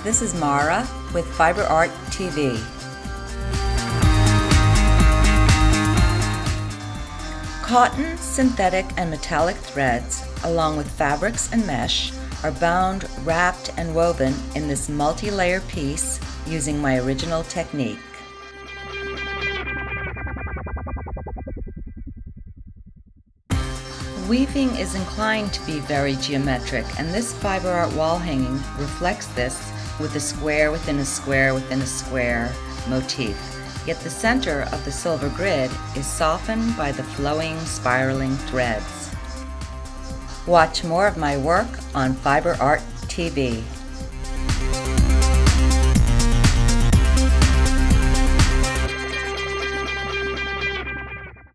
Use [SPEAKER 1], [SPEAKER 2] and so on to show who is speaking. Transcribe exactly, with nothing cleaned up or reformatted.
[SPEAKER 1] This is Mara with Fiber Art T V. Cotton, synthetic, and metallic threads, along with fabrics and mesh, are bound, wrapped, and woven in this multi-layer piece using my original technique. Weaving is inclined to be very geometric, and this fiber art wall hanging reflects this with a square within a square within a square motif. Yet the center of the silver grid is softened by the flowing, spiraling threads. Watch more of my work on Fiber Art T V.